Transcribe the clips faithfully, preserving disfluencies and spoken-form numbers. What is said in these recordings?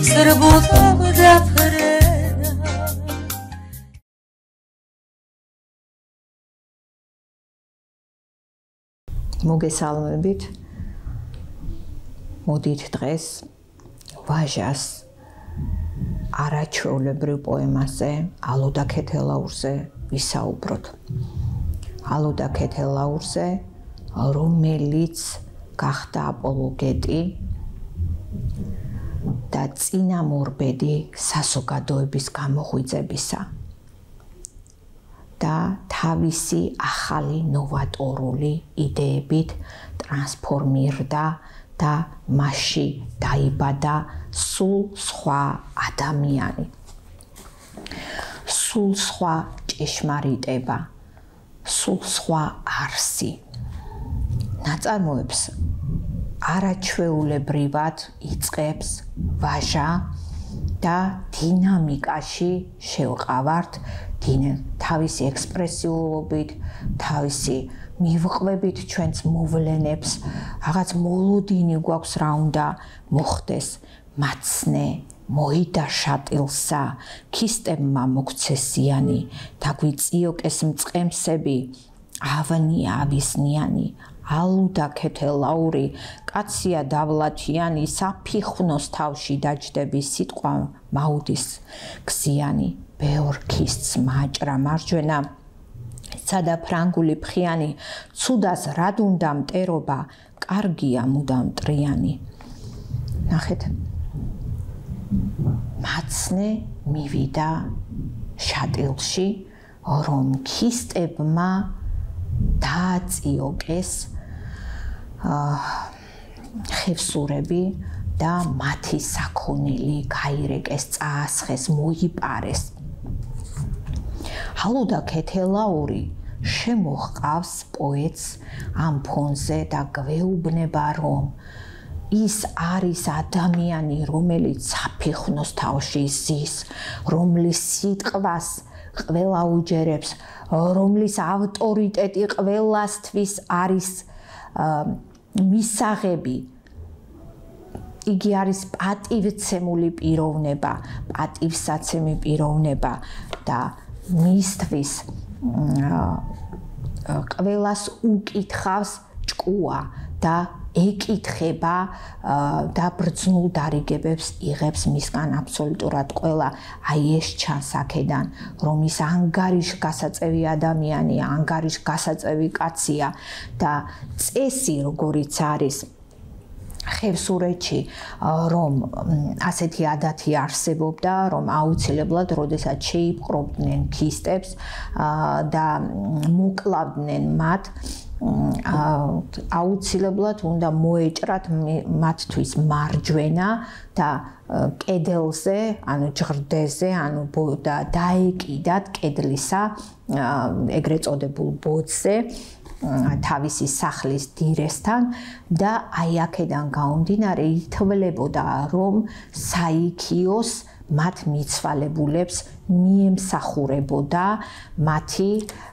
მოგესალმებით. მოდით დღეს ვაჟას არაჩვეულებრივ პოემაზე ალოდა ქეთელაურზე ვისაუბროთ. ალოდა ქეთელაურზე, რომელიც გახდა აპოლოგეტი და წინამორბედი საზოგადოების გამოღვიძებისა და თავისი ახალი ნოვატორული იდეებით ტრანსფორმირდა და მასში დაიბადა სულ სხვა ადამიანი. სულ სხვა ჭეშმარიტება, სულ სხვა არსი. ნაწარმოებს არაჩვეულებრივად იწყებს ვაჟა და დინამიკაში შევყავართ თავისი ექსპრესიულობით, თავისი მივყვებით ჩვენს მოვლენებს, რაღაც მოლოდინი გვაქვს რა უნდა მოხდეს, მაცნე მოიდა შატილსა, ქისტებმა მოგცესიანი, დაგვიწიოკეს მწყემსები, ავნია ავისნიანი, ალუდა ქეთელაური, კაცია დავლათიანი, საფიხვნოს თავში დაჯდები სიტყვა მაუდის გზიანი, ბევრ ქისტს მაჭრა მარჯვენა, სადა ფრანგული ფხიანი, ცუდას რად უნდა მტერობა, კარგია მუდამ მტრიანი. ნახეთ, მაცნე მივიდა შატილში, რომ ქისტებმა დააწიოკეს ხევსურები და მათი საქონელი გაირეკეს, წაასხეს, მოიპარეს. ალოდა ქეთელაური შემოჰყავს პოეტს ამ ფონზე და გვეუბნება, რომ ის არის ადამიანი, რომელიც საფიხვნოს თავში ზის, რომლის სიტყვას ყველა უჯერებს, რომლის ავტორიტეტი ყველასთვის არის მისაღები. იგი არის პატივცემული პიროვნება, პატივსაცემი პიროვნება და მისთვის ყველას უკითხავს ჭკუა და ეკითხება და ბრძნულ დარიგებებს იღებს მისგან აბსოლუტურად ყველა. აი ეს ჩანს აქედან, რომ ის ანგარიშგასაწევი ადამიანია, ანგარიშგასაწევი კაცია და წესი როგორიც არის ხევსურეთში, რომ ასეთი ადათი არსებობდა, რომ აუცილებლად, როდესაც შეიპყრობდნენ ქისტებს და მოკლავდნენ მათ, აუცილებლად უნდა მოეჭრათ მათთვის მარჯვენა და კედელზე, ანუ ჯღრდეზე, ანუ და დაეკიდათ კედლისა, ეგრეთ წოდებულ ბოძზე, თავისი სახლის დირესთან და აი აქედან გამომდინარე ითვლებოდა, რომ საიქიოს მათ მიცვალებულებს მიემსახურებოდა მათი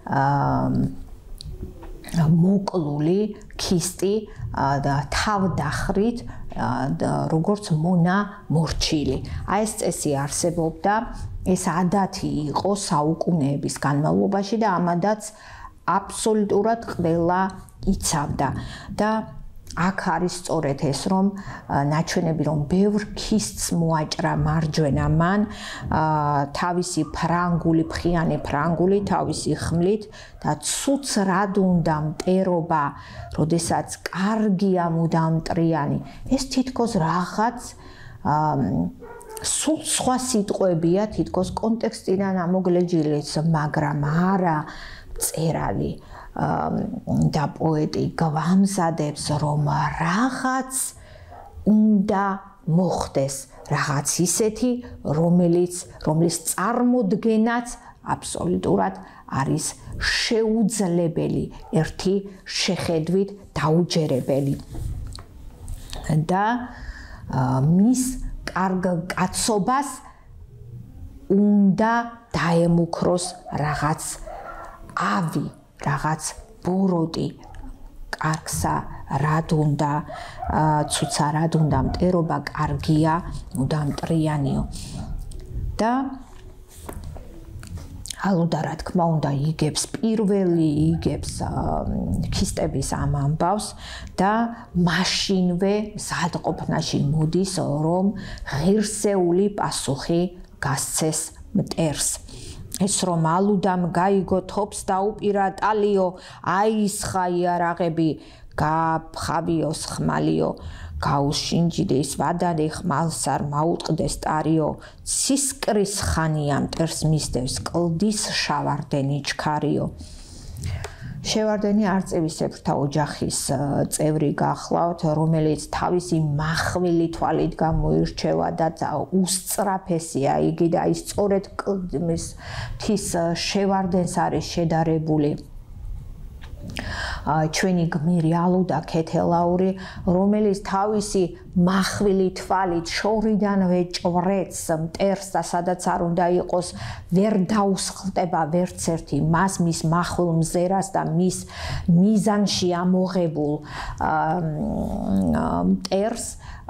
მოკლული ქისტი და თავდახრით როგორც მონა მორჩილი. აი ეს წესი არსებობდა, ეს ადათი იყო საუკუნეების განმავლობაში და ამადაც აბსოლუტურად ყველა იცავდა და აქ არის სწორედ ეს, რომ ნაჩვენები, რომ ბევრ ქისტს მოაჭრა მარჯვენა მან თავისი ფრანგული, ფხიანი ფრანგული, თავისი ხმლით და ცუც რად უნდა მტერობა, როდესაც კარგია მუდამ მტრიანი. ეს თითქოს რაღაც სულ სხვა სიტყვებია, თითქოს კონტექსტიდან ამოგლეჯილი, მაგრამ არა წერალი და პოეტი გვამზადებს, რომ რაღაც უნდა მოხდეს, რაღაც ისეთი, რომელიც რომლის წარმოდგენაც აბსოლუტურად არის შეუძლებელი, ერთი შეხედვით დაუჯერებელი. და მის კარგ კაცობას უნდა დაემუქროს რაღაც ავი, რაღაც ბოროტი, კარგსა რად უნდა ცუცა რად უნდა მტერობა კარგია უნდა მტრიანიო და ალუდა რა თქმა უნდა იგებს პირველი იგებს ქისტების ამ ამბავს და მაშინვე მზადყოფნაში მოდის რომ ღირსეული პასუხი გასცეს მტერს ეს რომ ალუდამ გაიგო თობს დაუპირა ტალიო აისხა იარაღები გაფხავიოს ხმალიო გაუშინჯიდეს ვადარე ხმალსარ მაუტყდეს ტარიო ცისკრის ხანია მტერს მისდევს კლდის შავარდენი ჩქარიო შევარდენი არწივისებრთა ოჯახის წევრი გახლავთ რომელიც თავისი מחვილი თვალით გამოირჩევა და უსწრაფესია იგი და ის სწორედ კლდის მთის შევარდენს არის შედარებული ჩვენი გმირი ალუდა ქეთელაური რომელიც თავისი מחვილი თვალით შორიდანვე ჭვრეთს მტერს და სადაც არ უნდა იყოს ვერ დაუსხლტება ვერც ერთი მას მის מחვილ მზერას და მის მიზანში ამოღებულ მტერს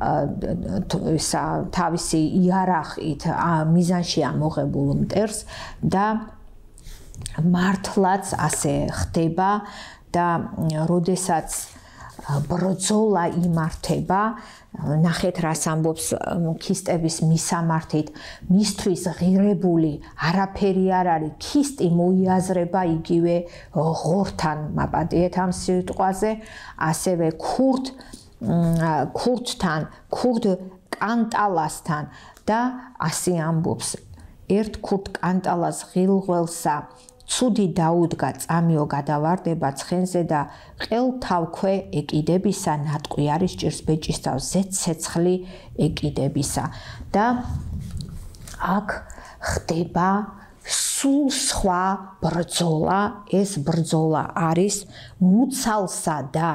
თავისი იარაღით მიზანში ამოღებულ მტერს და მართლაც ასე ხდება და როდესაც ბრძოლა იმართება ნახეთ რას ამბობს ქისტების მისამართით მისთვის ღირებული არაფერი არ არის ქისტი მოიაზრება იგივე ღორთან მაპატიეთ ამ სიტყვაზე ასევე ქურთ ქურთთან ქურთ კანტალასთან და ასე ამბობს ერთ ქურთ კანტალას ღილღველსა ცუდი დაუდგა წამიო გადავარდება ცხენზე და ყელთავქვე ეკიდებისა ნატყვი არის ჭირს ბეჭისთავ ზეცეცხლი ეკიდებისა და აქ ხდება სულ სხვა ბრძოლა ეს ბრძოლა არის მუცალსა და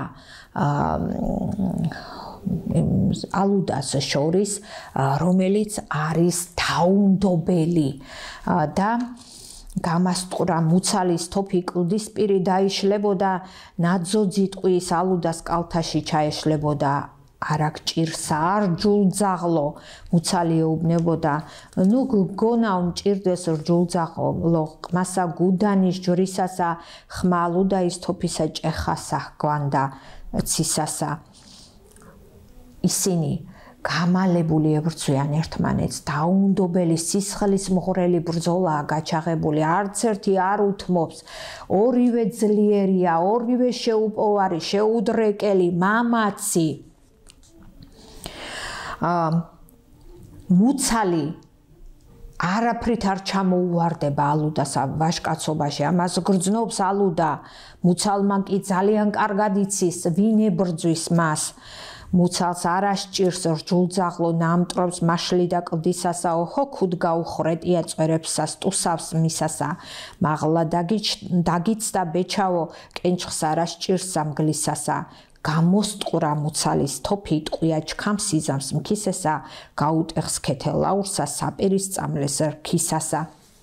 ალუდას შორის რომელიც არის დაუნდობელი და გამასტყვრა მუცალის თოფი კლდისპირი დაიშლებოდა ნაძოძი ტყვის ალუდას კალთაში ჩაეშლებოდა არაკ ჭირსა არ ჯულძაღლო მუცალი ეუბნებოდა ნუ გონა უმჭირდეს რჯულძაღლო ყმასა გუდანის ჯვრისასა ხმა ალუდა ის თოფისა ჭეხასა გვანდა ცისასა ისინი გამალებული ებრძვიან ერთმანეთს დაუნდობელი სისხლის მღვრელი ბრძოლაა გაჩაღებული არც ერთი არ უთმობს ორივე ძლიერია ორივე შეუპოვარი შეუდრეკელი მამაცი მუცალი არაფრით არ ჩამოუვარდება ალუდას ვაჟკაცობაში ამას გრძნობს ალუდა მუცალმა კი ძალიან კარგად იცის ვინ ებრძვის მას მუცალს არ ასჭირს რჯულძაღლო ნამტრობს მაშლი და კლდისასა ოჰო ქუდ გაუხრეტია წვერებსა სტუსავს მისასა მაღლა დაგიცდა ბეჩავო კენჭხს არ ასჭირს სამგლისასა გამოსტყვრა მუცალის თოფი ტყვია ჩქამს იზამს მქისესა გაუტეხს ქეთელაურსა საპირის წამლეს რქისასა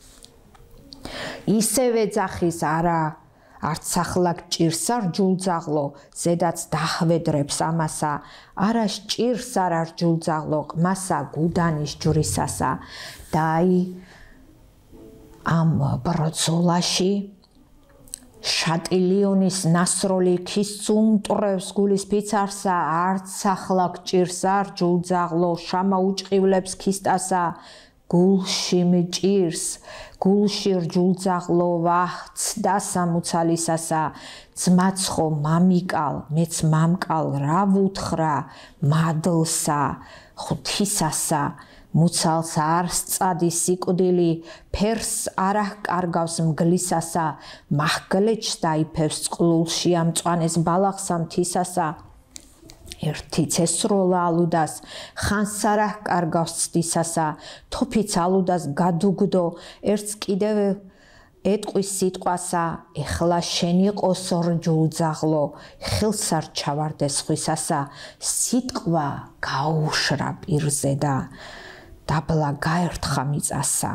ისევე ძახის არა არც ახლა ჭირსა რჯულძაღლო ზედაც დახვედრებს ამასა არა ჭირს არა რჯულძაღლო ყმასა გუდანის ჯვრისასა და აი ამ ბრძოლაში შატილიონის ნასროლი ქისწუმტრევს გულის ფიცარსა არც ახლა ჭირსა რჯულძაღლო შამა უჭყივლებს ქისტასა გულში მჭირს გულში რჯულძაღლო ვახცდა სამუცალისასა ძმაცხო მამიკალ მეც მამკალ რა ვუთხრა მადლსა ღვთისასა მუცალს არ სწადი სიკვდილი ფერს არ აკარგავს მგლისასა მახგლეჩს დაიფევს წყლულში ამწვანეს ბალახსა მთისასა ერთი ცესროლა ალუდას ხანს არ აკარგავს ცდისასა თოფიც ალუდას გადუგდო ერთს კიდევ ეტყვის სიტყვასა ეხლა შენი ყოს რჯულძაღლო ხელს არ ჩავარდეს ხვისასა სიტყვა გაუშრა პირზე და დაბლა გაერთხა მიწასა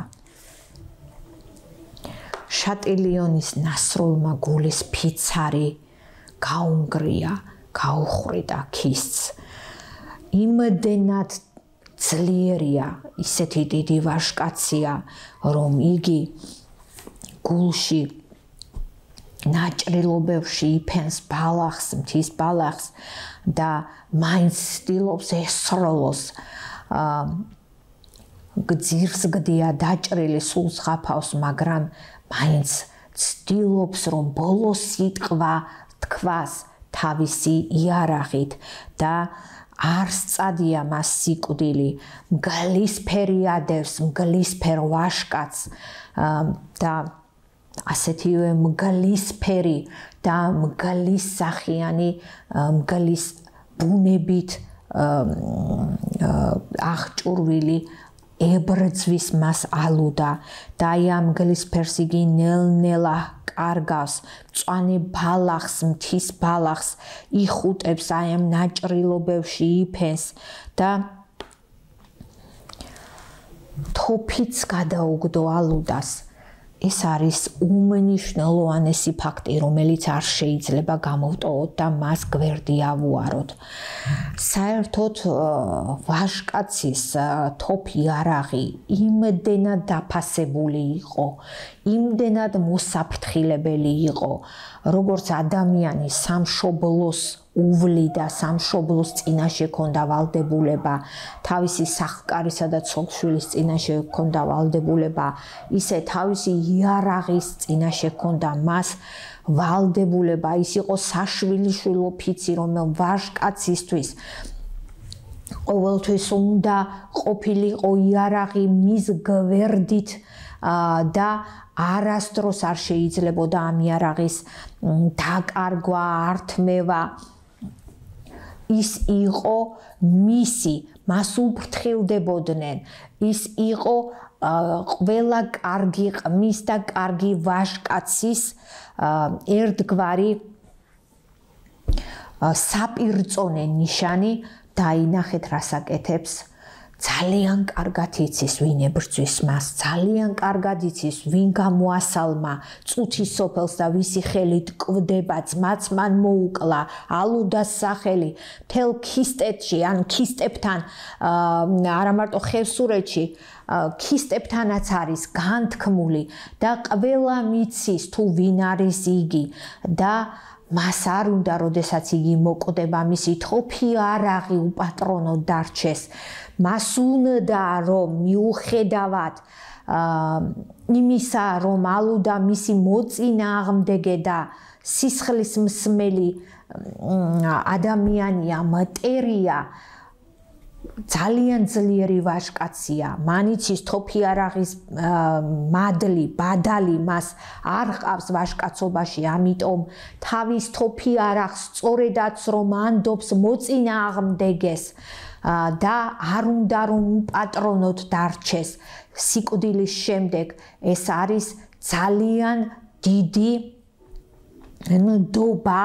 შატილიონის ნასროლმა გულის ფიცარი გაუნგრია გაუხრიტა ქისს. იმდენად ძლიერია, ისეთი დიდი ვაჟკაცია, რომ იგი გულში ნაჭრილობებში იფენს ბალახს, მთის ბალახს და მაინც ცდილობს ესროლოს. გძირს გდია დაჭრილი სულს ხაფავს, მაგრამ მაინც ცდილობს, რომ ბოლო სიტყვა თქვას თავისი იარაღით და არ სწადია მას სიკვდილი, მგლისფერი ადევს, მგლისფერ ვაჟკაცს და ასეთივე მგლისფერი და მგლისსახიანი, მგლის ბუნებით აღჭურვილი ებრძვის მას ალუდა და აი ამ მგლისფერს იგი ნელ-ნელა კარგავს, მწვანე ბალახს, მთის ბალახს იხუტებს, აი ამ ნაჭრილობებში იფენს და თოფიც გადაუგდო ალუდას. ეს არის უმნიშვნელოვანესი ფაქტი, რომელიც არ შეიძლება გამოვტოვოთ და მას გვერდი ავუაროთ. საერთოდ ვაჟკაცის თოფი იარაღი იმდენად დაფასებული იყო, იმდენად მოსაფრთხილებელი იყო, როგორც ადამიანი სამშობლოს უვლიდა, სამშობლოს წინაშე ქონდა ვალდებულება, თავისი სახკარისა და ცოლ-შვილის წინაშე ქონდა ვალდებულება, ისე თავისი იარაღის წინაშე ქონდა მას ვალდებულება, ის იყო საშვილიშვილო ფიცი, რომელიც ვაჟკაცისთვის ყოველთვის უნდა ყოფილიყო იარაღი მის გვერდით და არასდროს არ შეიძლებოდა ამ იარაღის დაკარგვა, ართმევა. ის იყო მისი, მას უფრთხილდებოდნენ, ის იყო ყველა კარგი ყმის და კარგი ვაჟკაცის ერთგვარი საპირწონე ნიშანი. დაინახეთ რას აკეთებს. ძალიან კარგად იცის ვინ ებრძვის მას, ძალიან კარგად იცის ვინ გამოასალმა წუთის სოფელს და ვისი ხელით კვდება, ძმაც მან მოუკლა, ალუდას სახელი მთელ ქისტეთში, ან ქისტებთან, არა მარტო ხევსურეთში, ქისტებთანაც არის განთქმული და ყველა მიცის თუ ვინ არის იგი და მას არ უნდა, როდესაც იგი მოკვდება, მისი თოფი იარაღი უპატრონოდ დარჩეს. მას უნდა, რომ მიუხედავად იმისა, რომ ალუდა მისი მოწინააღმდეგე და სისხლის მსმელი ადამიანია, მტერია, ძალიან ძლიერი ვაჟკაცია, მანიცის თოფი იარაღის მადლი, ბადალი მას არ ყავს ვაჟკაცობაში, ამიტომ თავის თოფი იარაღს სწორედაც რომ ანდობს მოწინააღმდეგეს და არ უნდა რომ უპატრონოდ დარჩეს სიკვდილის შემდეგ. ეს არის ძალიან დიდი ნდობა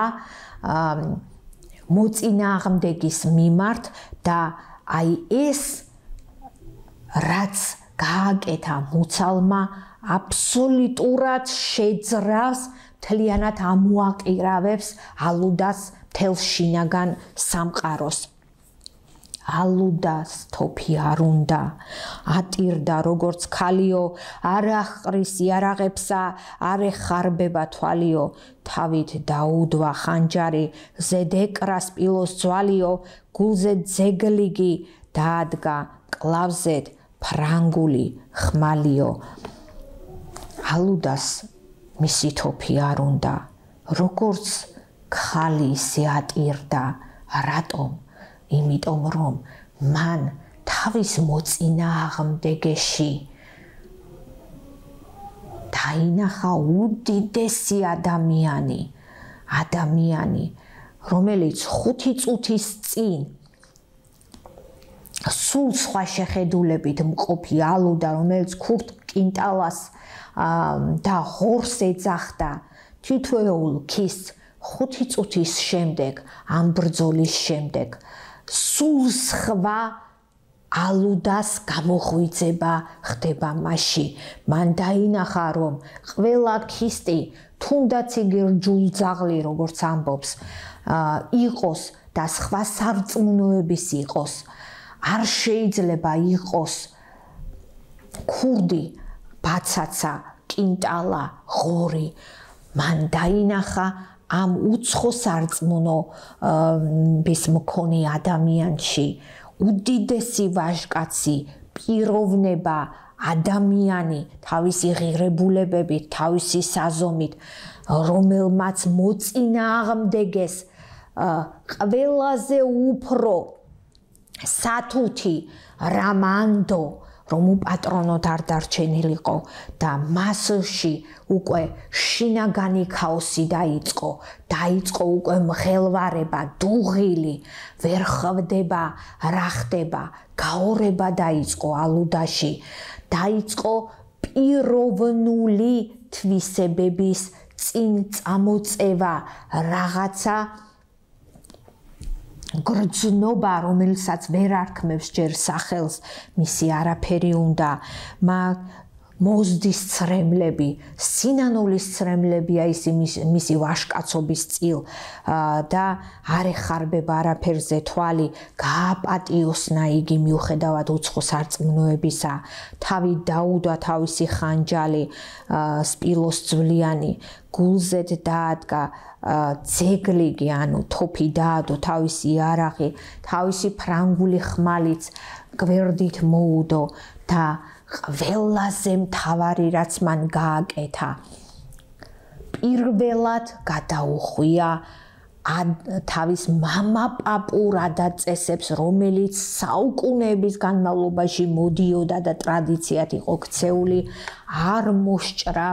მოწინააღმდეგის მიმართ და აი ეს რაც გააკეთა მუცალმა აბსოლუტურად შეძრავს, მთლიანად ამოაყირავებს ალუდას მთელ შინაგან სამყაროს. ალუდას თოფი არ უნდა, ატირდა როგორც ქალიო, არ აყრის იარაღებსა, არ ეხარბება თვალიო, თავით დაუდვა ხანჯარი, ზედ ეკრა სპილოს ძვალიო, გულზე ძეგლიგი დაადგა კლავზედ ფრანგული ხმალიო. ალუდას მისი თოფი არ უნდა, როგორც ქალი ისე ატირდა, რატომ? იმიტომ რომ მან თავის მოწინააღმდეგეში დაინახა უდიდესი ადამიანი, ადამიანი, რომელიც ხუთი წუთის წინ სულ სხვა შეხედულებით მყოფი ალუდა, რომელიც ქურთ კინტალას და ღორს ეძახდა, თითოეულ ქისს ხუთი წუთის შემდეგ, ამ ბრძოლის შემდეგ სულ სხვა ალუდას გამოღვიძება ხდება მასში. მან დაინახა, რომ ყველა ქისტი, თუნდაც იგი რჯულძაღლი, როგორც ამბობს, იყოს და სხვა სარწმუნოების იყოს, არ შეიძლება იყოს ქურდი, ბაცაცა, კინტალა, ღორი. მან დაინახა ამ უცხო სარწმუნოების მქონე ადამიანში უდიდესი ვაჟკაცი, პიროვნება, ადამიანი თავისი ღირებულებებით, თავისი საზომით, რომელმაც მოწინააღმდეგეს ყველაზე უფრო სათუთი რამანდო, რომ უპატრონოდ არ დარჩენილიყო და მასში უკვე შინაგანი ქაოსი დაიწყო, დაიწყო უკვე მღელვარება, დუღილი, ვერ ხვდება რა ხდება, გაორება დაიწყო ალუდაში, დაიწყო პიროვნული თვისებების წინ წამოწევა, რაღაცა გრძნობა, რომელსაც ვერ არქმევს ჯერ სახელს, მისი არაფერი უნდა, მოზდის ცრემლები, სინანულის ცრემლებია ისი მისი ვაჟკაცობის წილ და არ ეხარბება არაფერზე თვალი, გააპატიოსნა იგი მიუხედავად უცხო სარწმუნოებისა, თავი დაუდვა თავისი ხანჯალი, სპილოს ძვლიანი, გულზედ დაადგა ძეგლიგი, ანუ თოფი დაადო თავისი იარაღი, თავისი ფრანგული ხმალიც გვერდით მოუდო და ყველაზე მთავარი რაც მან გააკეთა, პირველად გადაუხვია თავის მამა პაპურ ადაწესებს, რომელიც საუკუნეების განმავლობაში მოდიოდა და ტრადიციად იყო ქცეული, არ მოსჭრა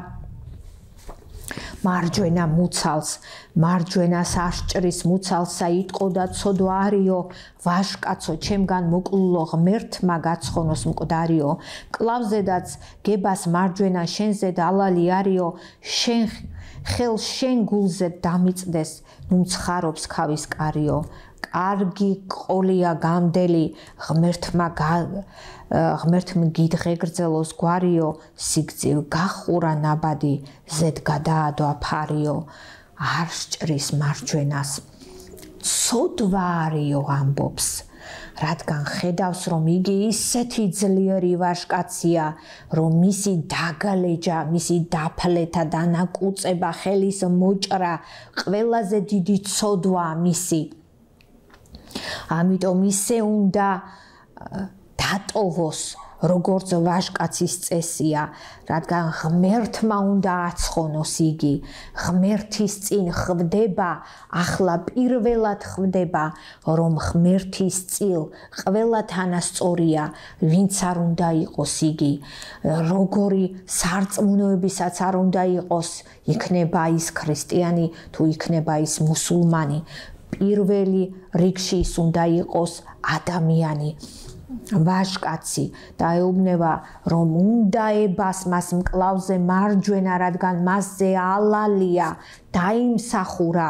მარჯვენა მუცალს, მარჯვენას ასჭრის მუცალსა იტყო და ცოდვა არიო, ვაჟკაცო, ჩემგან მოკლულო ღმერთმა გაცხონოს მკვდარიო, კლავზედაც გებას მარჯვენა შენზე დალალი არიო, შენ ხელ შენ გულზე დამიწდეს, ნუ ცხარობს ქავის კარიო, კარგი ყოლია გამდელი, ღმერთმა ღმერთმ გიდღეგრძელოს გვარიო, სიგრძივ გახურა ნაბადი, ზედ გადაადო აფარიო, არ სჭრის მარჯვენას, ცოდვა არიო ამბობს, რადგან ხედავს, რომ იგი ისეთი ძლიერი ვაჟკაცია, რომ მისი დაგალეჯა, მისი დაფლეთა დანაკუწება, ხელის მოჭრა, ყველაზე დიდი ცოდვა მისი. ამიტომ ისე უნდა დატოვოს, როგორც ვაჟკაცის წესია, რადგან ღმერთმა უნდა აცხონოს იგი, ღმერთის წინ ხვდება, ახლა პირველად ხვდება, რომ ღმერთის წილ ყველა თანასწორია, ვინც არ უნდა იყოს იგი, როგორი სარწმუნოებისაც არ უნდა იყოს, იქნება ის ქრისტიანი თუ იქნება ის მუსულმანი, პირველი რიგში ის უნდა იყოს ადამიანი, ვაჟკაცი და ეუბნება, რომ უნდა ებას მას მკლავზე მარჯვენა, რადგან მასზე ალალია, დაიმსახურა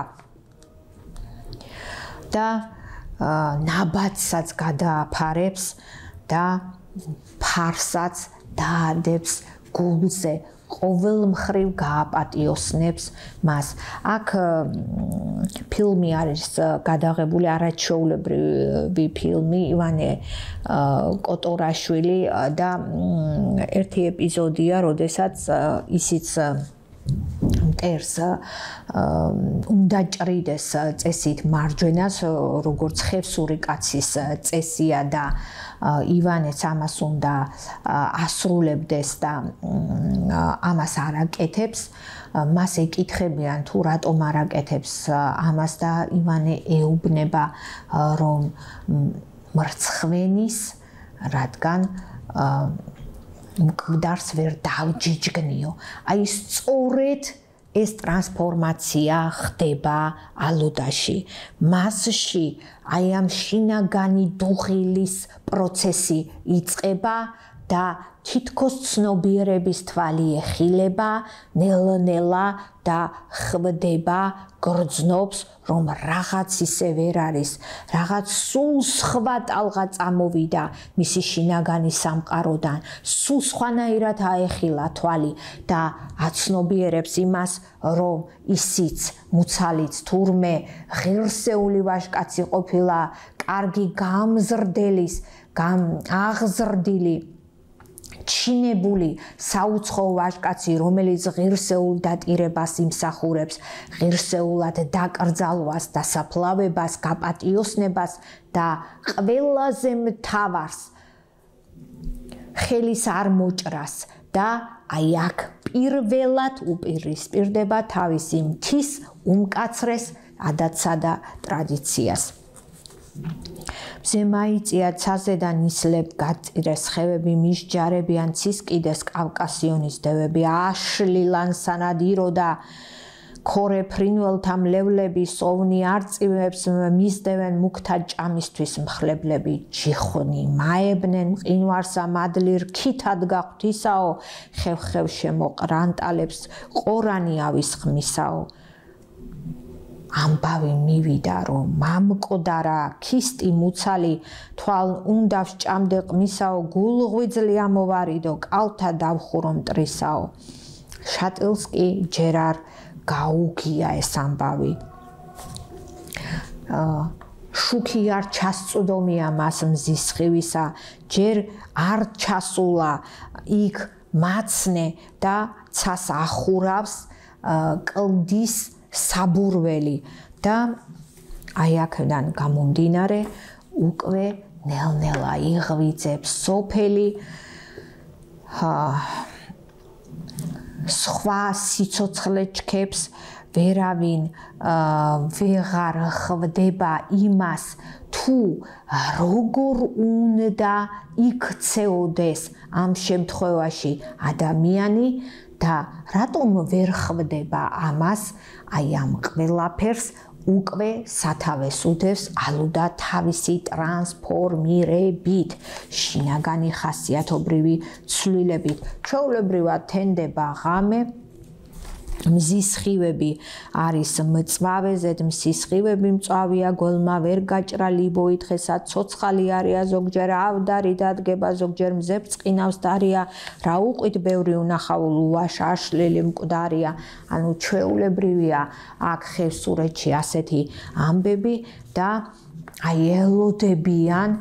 და ნაბადსაც გადააფარებს და ფარსაც დაადებს გულზე, ყოველ მხრივ გააპატიოსნებს მას. აქ ფილმი არის გადაღებული, არაჩვეულებრივი ფილმი, ივანე კოტორაშვილი და ერთი ეპიზოდია, როდესაც ისიც მტერს უნდა ჭრიდეს წესით მარჯვენას, როგორც ხევსური კაცის წესია და ივანეც ამას უნდა ასრულებდეს და ამას არ აკეთებს, მას ეკითხებიან თუ რატომ არ აკეთებს ამას და ივანე ეუბნება, რომ მრცხვენის, რადგან მკვდარს ვერ დავჯიჯგნიო. აი სწორედ ეს ტრანსფორმაცია ხდება ალუდაში. მასში აი ამ შინაგანი დუღილის პროცესი იწყება და თითქოს ცნობიერების თვალი ეხილება, ნელ-ნელა და ხვდება, გრძნობს, რომ რაღაც ისე ვერ არის, რაღაც სულ სხვა ტალღა წამოვიდა მისი შინაგანი სამყაროდან, სულ სხვანაირად აეხილა თვალი და აცნობიერებს იმას, რომ ისიც მუცალიც თურმე ღირსეული ვაჟკაცი ყოფილა, კარგი გამზრდელის, აღზრდილი ჩინებული საუცხო ვაჟკაცი, რომელიც ღირსეულ დატირებას იმსახურებს, ღირსეულად დაკრძალვას, დასაფლავებას, გაპატიოსნებას და ყველაზე მთავარს ხელის არ მოჭრას და აი აქ პირველად უპირისპირდება თავისი მთის უმკაცრეს ადათსა და ტრადიციას. მზემაიწია ცაზე და ნისლებ გაწირეს ხევები მისჯარებიან ცისკიდეს კავკასიონის დევები აშლილან სანადირო და ქორე ფრინველთა მლევლები სოვნი არწივებს მისდევენ მუქთა ჭამისთვის მხლებლები ჯიხონი მაებნენ მყინვარსა მადლი რქითად გაღვთისაო ხევ-ხევ შემოყრანტალებს ყორანი ავის ხმისაო ამბავი მივიდა რომ მამკვდარა ქისტი მუცალი თვალ უნდა სჭამდე ყმისაო გულღვიძლი ამოვარიდო კალთა დავხურო მტრისაო შატილს კი ჯერ არ გაუგია ეს ამბავი შუქი არ ჩასწუდომია მას მზის სხივისა ჯერ არ ჩასულა იქ მაცნე და ცას ახურავს კლდის საბურველი და აი აქედან გამომდინარე უკვე ნელ-ნელა იღვიძებს სოფელი სხვა სიცოცხლე ჩქებს ვერავინ ვეღარ ხვდება იმას თუ როგორ უნდა იქცეოდეს ამ შემთხვევაში ადამიანი და რატომ ვერ ხვდება ამას აი ამ ყველაფერს უკვე სათავეს უდევს ალუდა თავისი ტრანსფორმირებით შინაგანი ხასიათობრივი ცვლილებით ჩვეულებრივად თენდება ღამე მზის სხივები არის მწვავე ზედ მზის სხივები მწვავეა გველმა ვერ გაჭრა ლიბოით ხესა ცოცხალი არია ზოგჯერ ავდარი დადგება ზოგჯერ მზებს ყინავს დარია რა უყვით ბევრი უნახაულ უვაშ აშლილი მკვდარია ანუ ჩვეულებრივია აქ ხევსურეთში ასეთი ამბები და აი ელოდებიან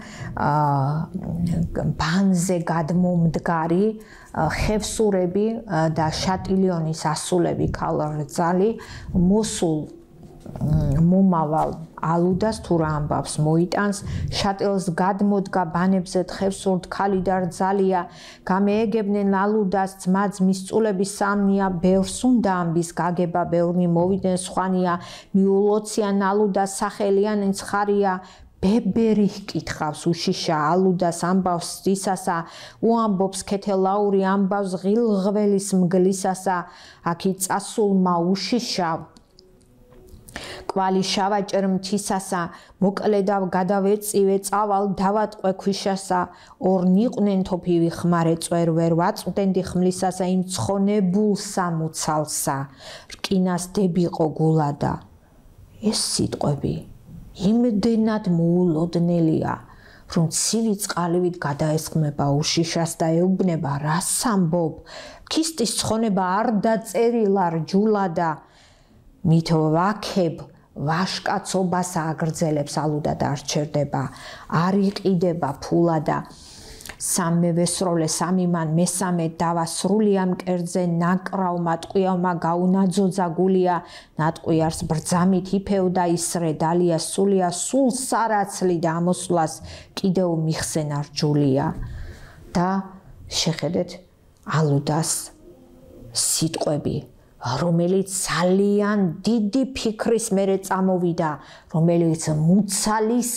ბანზე გადმომდგარი ხევსურები და შატილიონის ასულები ქალრძალი მოსულ მომავალ ალუდას თუ რა ამბავს მოიტანს შატილს გადმოდგა ბანებზე ხევსურთ ქალი და რძალია გამეეგებდნენ ალუდას ძმა ძმისწულების სამნია ბევრს უნდა ამბის გაგება ბევრნი მოვიდნენ სხვანია მიულოციან ალუდას სახელიანი ცხარია ბებერი ჰკითხავს უშიშა ალუდას ამბავს ისასა უამბობს ქეთელაური ამბავს ღილღველის მგლისასა აქი წასულმა უშიშავ კვალი შავაჭერ მთისასა მოკლედავ გადავეწივე წავალ დავატყვე ქვიშასა ორ ნიყვნენ თოფივი ხმარე წვერ ვერ ვაწვდენდი ხმლისასა იმ ცხონებულსა მუცალსა რკინას დებიყო გულადა ეს სიტყვები იმდენად მოულოდნელია რომ ცივი წყალივით გადაესხმება უშიშას და ეუბნება რას ამბობ ქისტის ცხონება არ დაწერილა რჯულა და მით ვაქებ ვაშკაცობას აგრძელებს ალუდა და არ ჩერდება არ იყიდება ფულა და სამე ვესროლე სამიმან მესამე დავასრულია მკერძე ნაკრავმა ტყვიავმა გაუნაძოძა გულია ნატყვიარს ბრძამით იფევდა ისრე დალია სულია სულ სარაცლი და ამოსვლას კიდევ მიხსენა რჯულია და შეხედეთ ალუდას სიტყვები რომელიც ძალიან დიდი ფიქრის მერე წამოვიდა რომელიც მუცალის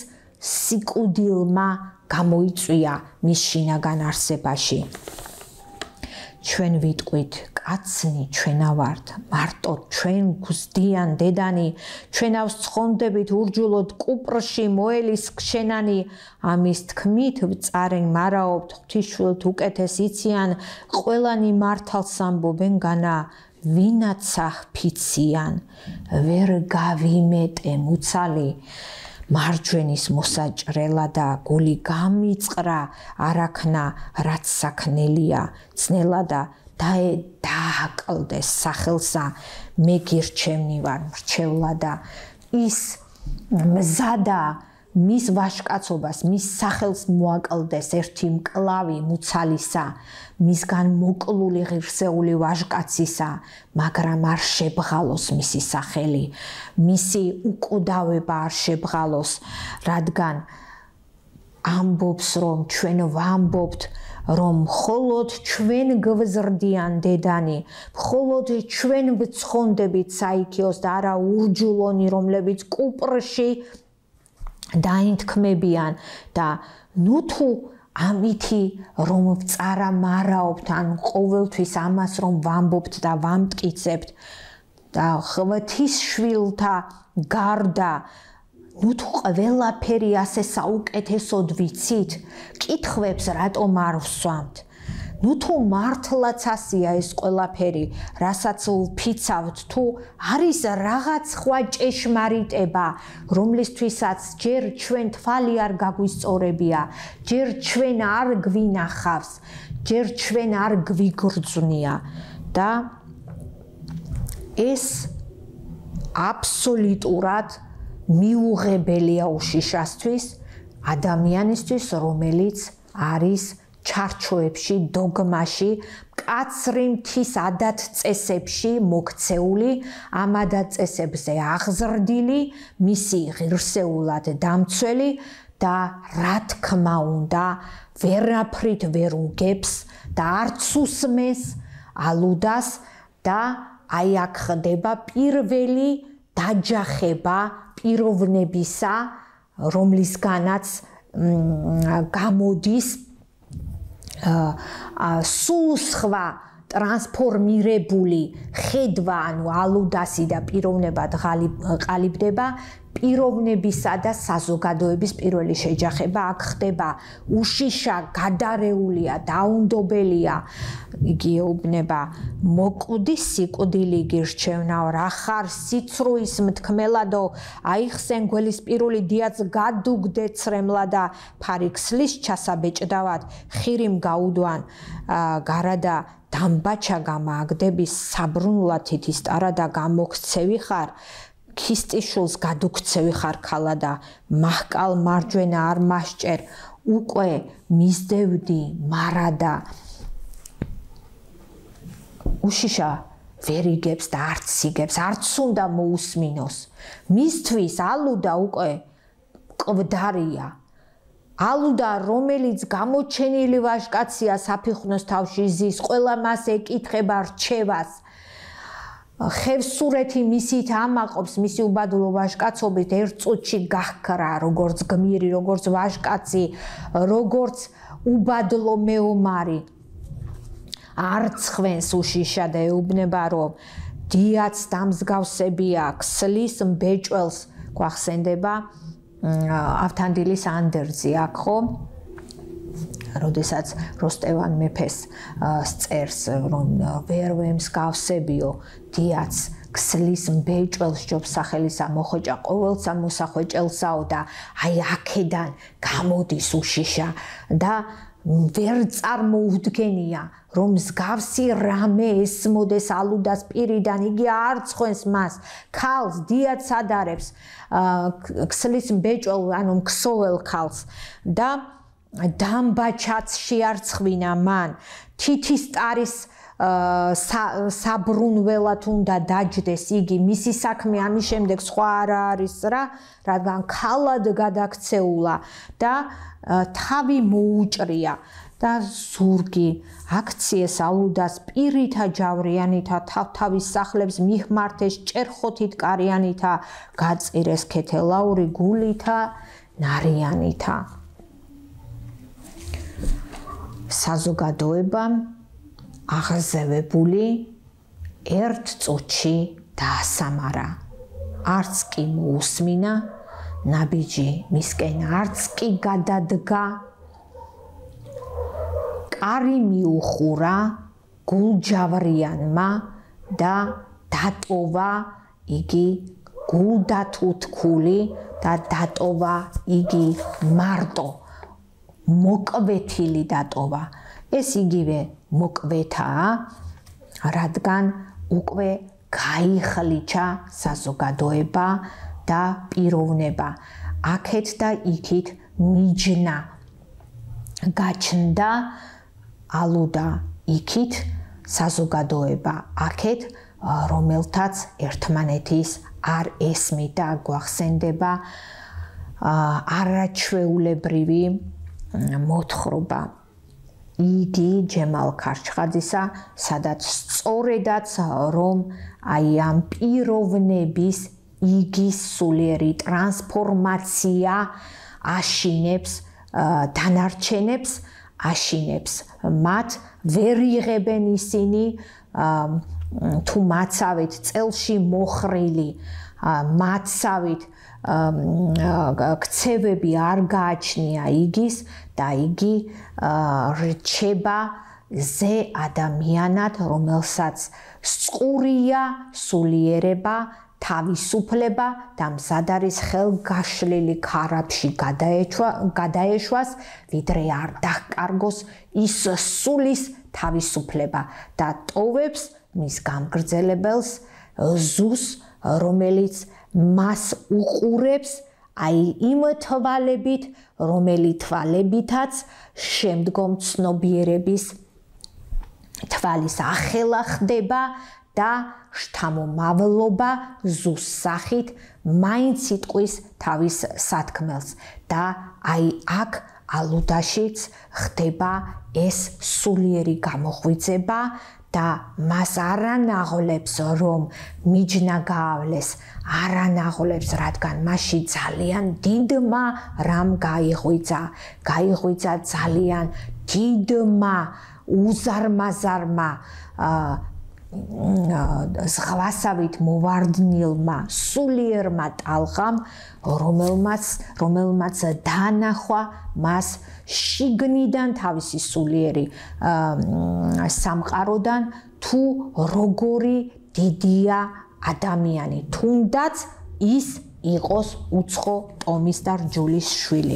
სიკვდილმა გამოიწვია მის შინაგან არსებაში ჩვენ ვიტყვით კაცნი ჩვენა ვართ მარტო ჩვენ გვსდიან დედანი ჩვენავს ცხონდებით ურჯულოდ კუპრში მოელის ქშენანი ამის თქმით ვწარენ მარაობთ ღვთისშვილთ უკეთეს იციან ყველანი მართალს ამბობენ განა ვინაცა ხფიციან ვერ გავიმეტე მუცალი მარჯვენის მოსაჭრელა და გული გამიწყრა არაქნა რაც საქნელია ძნელა და დააკლდეს სახელსა მე გირჩევნი ვარ მრჩევლა და ის მზადა მის ვაჟკაცობას მის სახელს მოაკლდეს ერთი მკლავი მუცალისა მისგან მოკლული ღირსეული ვაჟკაცისა მაგრამ არ შებღალოს მისი სახელი მისი უკვდავება არ შებღალოს რადგან ამბობს რომ ჩვენ ვამბობთ რომ მხოლოდ ჩვენ გვზრდიან დედანი მხოლოდ ჩვენ ვცხონდებით საიქიოს და არა ურჯულონი რომლებიც კუპრში დაინთქმებიან და ნუ თუ ამითი რომ ვწარა მარაობთ ან ყოველთვის ამას რომ ვამბობთ და ვამტკიცებთ და ღვთის შვილთა გარდა ნუ თუ ყველაფერი ასე საუკეთესოდ ვიცით კითხვებს რატომ არ ვსვამთ ნუ თუ მართლაც ასია ეს ყველაფერი რასაც ვფიცავთ თუ არის რაღაც სხვა ჭეშმარიტება რომლისთვისაც ჯერ ჩვენ თვალი არ გაგვისწორებია ჯერ ჩვენ არ გვინახავს ჯერ ჩვენ არ გვიგრძნია და ეს აბსოლუტურად მიუღებელია უშიშასთვის ადამიანისთვის რომელიც არის ჩარჩოებში, დოგმაში, მკაცრი მთის ადათ-წესებში მოქცეული, ამ ადათ-წესებზე აღზრდილი, მისი ღირსეულად დამცველი და რა თქმა უნდა, ვერაფრით ვერ უგებს და არც უსმენს ალუდას და აი აქ ხდება პირველი დაჯახება პიროვნებისა, რომლისგანაც გამოდის სულ სხვა ტრანსფორმირებული ხედვა, ანუ ალუდასი და პიროვნება ყალიბდება პიროვნებისა და საზოგადოების პირველი შეჯახება აქ ხდება უშიშა გადარეულია დაუნდობელია იგი ეუბნება მოკვდი სიკვდილი გირჩევნავ რა ხარ სიცრუის მთქმელადო აიხსენ გველის პირული დიაც გადუგდე ცრემლა და ფარიქსლის ჩასაბეჭდავად ხირიმ გაუდვან გარადა დამბაჩა გამააგდები საბრუნლა თითისტარა და გამოგცევი ხარ ქისტიშულს გადუქცევი ხარ ქალა და მაჰკალ მარჯვენა არ მასჭერ უკვე მისდევდი მარადა უშიშა ვერ იგებს და არც იგებს არც უნდა მოусმინოს მისთვის ალუდა უკვე კვდარია ალუდა რომელიც გამოჩენილი ვაჟკაცია საფიხვნოს თავში ზის ყველა მას ეკითხება რჩევას ხევსურეთი მისით ამაყობს მისი უბადლო ვაჟკაცობით ერთ წუთში გახკრა როგორც გმირი როგორც ვაჟკაცი როგორც უბადლო მეომარი არც ხვენს უშიშა და ეუბნება რომ დიაც დამსგავსებია ქსლის მბეჭველს გვახსენდება ავთანდილის ანდერძი აქ ხო როდესაც როსტევან მეფეს წერს რომ ვერ ვემსგავსებიო დიაც ქსლის მბეჭველს ჯობს სახელისა მოხოჭა ყოველსა მოსახვეჭელსაო და აი აქედან გამოდის უშიშა და ვერ წარმოუდგენია რომ მსგავსი რამე ესმოდეს ალუდას პირიდან იგი არ ცხენს მას ქალს დიაც ადარებს ქსლის მბეჭველ ანუ ქსოველ ქალს და დამბაჩაც შეარცხვინა მან თითის ტარის საბრუნველად უნდა დაჯდეს იგი მისი საქმე ამის შემდეგ სხვა არ არის რა რადგან ქალად გადაქცეულა და თავი მოუჭრია და ზურგი აქციეს ალუდას პირითა ჯავრიანითა თავთავის სახლებს მიხმართეს ჭერხოთით კარიანითა გაწირეს ქეთელაური გულითა ნარიანითა საზოგადოებამ აღზევებული ერთ წუთში დაასამარა. არც კი მოусმინა, ნაბიჯი მისკენ არც კი გადადგა. კარი მიუხურა გულჯავრიანმა და დატოვა იგი გულდათუთქული და დატოვა იგი მარტო. მოკვეთილი დატოვა. ეს იგივე მოკვეთაა, რადგან უკვე გაიხლიჩა საზოგადოება და პიროვნება. აქეთ და იქით მიჯნა გაჩნდა ალუდა იქით საზოგადოება. აქეთ რომელთაც ერთმანეთის არ ესმით და გვახსენდება არაჩვეულებრივი მოთხრობა. იგი ჯემალ ქარჩხაძისა, სადაც სწორედაც რომ აი ამ პიროვნების იგის სულიერი ტრანსფორმაცია აშინებს დანარჩენებს, აშინებს მათ, ვერ იღებენ ისინი თუ მაცავით წელში მოხრილი, მაცავით ქცევები არ გააჩნია იგის და იგი რჩება ზე ადამიანად, რომელსაც სწურია სულიერება, თავისუფლება და მზად არის ხელგაშლილი ქარაფში გადაეშვას, ვიდრე არ დაკარგოს ის სულის თავისუფლება და ტოვებს მის გამგრძელებელს ზუს, რომელიც მას უყურებს აი იმ თვალებით, რომელი თვალებითაც შემდგომ ცნობიერების თვალის ახლა ხდება და შთამომავლობა ზუს სახით მაინც იტყვის თავის სათქმელს და აი აქ ალუდაშიც ხდება ეს სულიერი გამოღვიძება და მას არანაღლებს რომ მიჯნა გაავლეს, არანაღლებს, რადგან მასში ძალიან დიდმა რამ გაიღვიძა, გაიღვიძა ძალიან დიდმა უზარმაზარმა ზღვასავით მოვარდნილმა სულიერმა ტალღამ, რომელმაც რომელმაც დაანახვა მას შიგნიდან თავისი სულიერი სამყაროდან თუ როგორი დიდია ადამიანი, თუნდაც ის იყოს უცხო ტომის და რჯულის შვილი.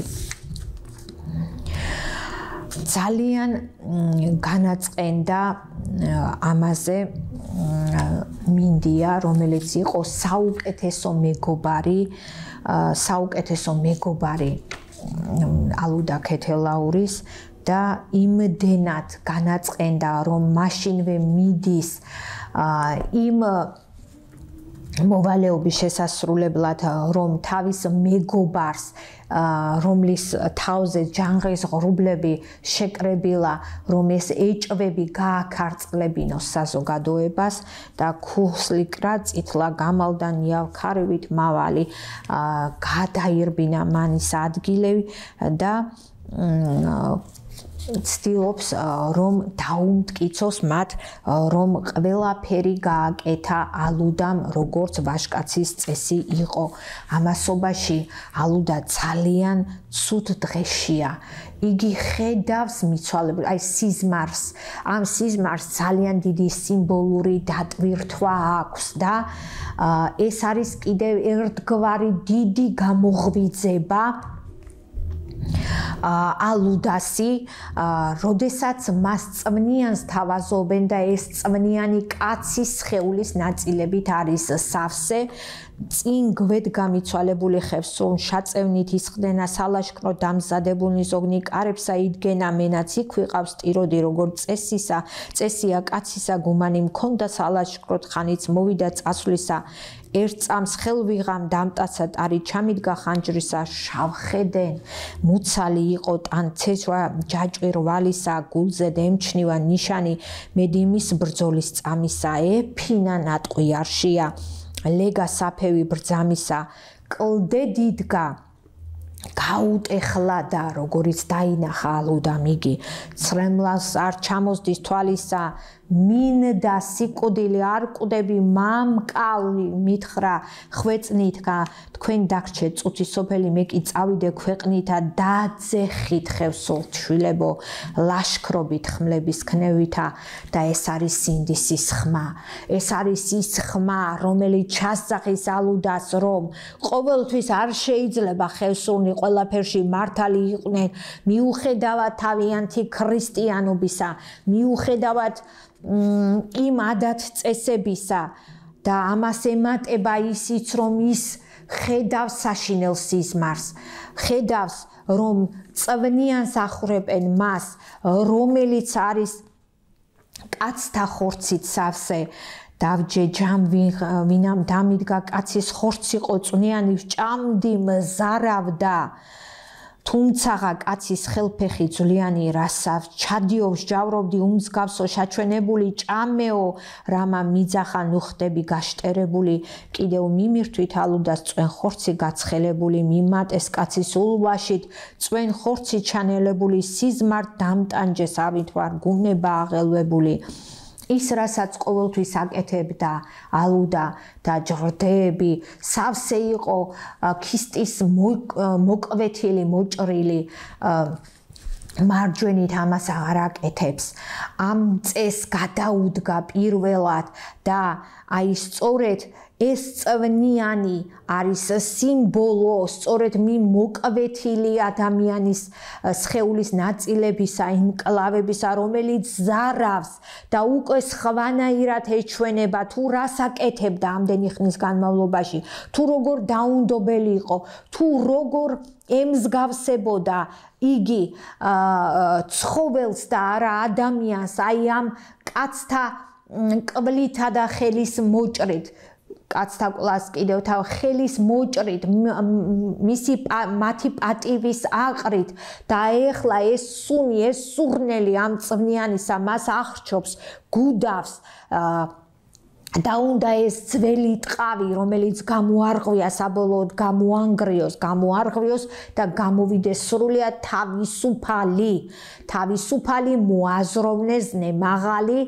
ძალიან განაწყენდა ამაზე მინდია, რომელიც იყო საუკეთესო მეგობარი, საუკეთესო მეგობარი ალუდა ქეთელაურის და იმდენად განაწყენდა, რომ მაშინვე მიდის იმ მოვალეობის შესასრულებლად, რომ თავის მეგობარს, რომლის თავზე ჯანღის ღრუბლები შეკრებილა, რომ ეს ეჭვები გააქარწყლებინოს საზოგადოებას და ქუსლიკრა წითლა გამალდა ნიავქარევით მავალი გადაირბინა მანის ადგილები და ცდილობს რომ დაუმტკიცოს მათ, რომ ყველაფერი გააკეთა ალუდამ, როგორც ვაჟკაცის წესი იყო. ამასობაში ალუდა ძალიან ცუდ დღეშია. იგი ხედავს მიცვალებულს, აი სიზმარს, ამ სიზმარს ძალიან დიდი სიმბოლური დატვირთვა აქვს და ეს არის კიდევ ერთგვარი დიდი გამოღვიძება ალუდასი, როდესაც მას წვნიანს თავაზობენ და ეს წვნიანი კაცის სხეულის ნაწილებით არის სავსე, წინ გვედ გამიცვალებული ხევსურნ შაწევნით ისხდენა სალაშქრო დამზადებულნი ზოგნი კარებსა იდგენა მენაც იქ ვიყავს ტიროდი როგორ წესისა წესია კაცისა გუმანი მქონდა სალაშქროთ ხანიც მოვიდა წასვლისა ერთ წამს ხელ ვიღამ დამტაცა ტარი ჩამიდგა ხანჯრისა შავხედენ მუცალი იყო ტან ცეცვა ჯაჭვი რვალისა გულზე დემჩნივა ნიშანი მედიმის ბრძოლის წამისა ეფინა ნატყვი არშია ლეგა საფევი ბრძამისა კლდე დიდგა გაუტეხლა და როგორიც დაინახა ალუდამ იგი ცრემლას არ ჩამოსდის თვალისა მინდა სიკვდილი არ კვდები მამკალი მითხრა ხვეწნითგა თქვენ დაგრჩეთ წუთი სოფელი მე კი წავიდე ქვეყნითა დაძეხით ხევსურთ შვილებო ლაშქრობით ხმლების ქნევითა და ეს არის სინდისის ხმა ეს არის ის ხმა რომელიც ჩასძახის ალუდას რომ ყოველთვის არ შეიძლება ხევსურნი ყველაფერში მართალი იყვნენ მიუხედავად თავიანთი ქრისტიანობისა მიუხედავად იმ ადათ წესებისა და ამას ემატება ისიც რომ ის ხედავს საშინელ სიზმარს ხედავს რომ წვნიანს ახურებენ მას რომელიც არის კაცთა ხორცით სავსე დავჯე ჯამ ვინამ დამიდგა კაცის ხორცი იყო წვნიანი ვჭამდი მზარავდა თუმცაღა კაცის ხელფეხი ძვლიანი რასავს ჩადიო ვსჯავრობდი უმსგავსო შაჩვენებული ჭამეო რამა მიძახა ნუხტები გაშტერებული კიდევ მიმირთვით ალუდას წვენ ხორცი გაცხელებული მიმატეს კაცის ულვაშით წვენ ხორცი ჩანელებული სიზმარ დამტანჯეს ავით ვარ გუნება აღელვებული ის რასაც ყოველთვის აკეთებდა ალუდა და ჯრდეები სავსე იყო ქისტის მოკვეთილი მოჭრილი მარჯვენით ამას აღარ აკეთებს ამ წეს გადაუდგა პირველად და აი სწორედ ეს წვნიანი არის სიმბოლო სწორედ მი მოკვეთილი ადამიანის სხეულის ნაწილებისა იმ კლავებისა რომელიც ზარავს და უკვე სხვანაირად ეჩვენება თუ რას აკეთებდა ამდენი ხნის განმავლობაში თუ როგორ დაუნდობელი იყო თუ როგორ ემსგავსებოდა იგი ცხოველს და არა ადამიანს აი ამ კაცთა კბლითა და ხელის მოჭრით კაცთა კლას კიდევ თავ ხელის მოჭრით მისი მათი პატივის აყრით და ეხლა ეს სუნი ეს სურნელი ამ წვნიანისა მას აღრჩობს გუდავს და უნდა ეს ძველი ტყავი რომელიც გამოარღვია საბოლოოდ გამოანგრიოს გამოარღვიოს და გამოვიდეს სრულიად თავისუფალი თავისუფალი მოაზროვნესნე მაღალი